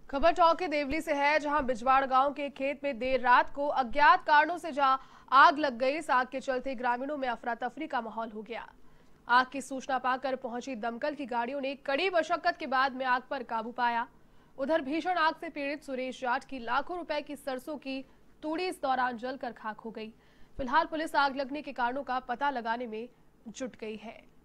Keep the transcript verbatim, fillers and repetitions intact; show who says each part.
Speaker 1: खबर टॉक के देवली से है, जहां बिजवाड़ गांव के खेत में देर रात को अज्ञात कारणों से जहां आग लग गई। इस आग के चलते ग्रामीणों में अफरा तफरी का माहौल हो गया। आग की सूचना पाकर पहुंची दमकल की गाड़ियों ने कड़ी मशक्कत के बाद में आग पर काबू पाया। उधर भीषण आग से पीड़ित सुरेश जाट की लाखों रुपए की सरसों की तूड़ी इस दौरान जलकर खाक हो गई। फिलहाल पुलिस आग लगने के कारणों का पता लगाने में जुट गई है।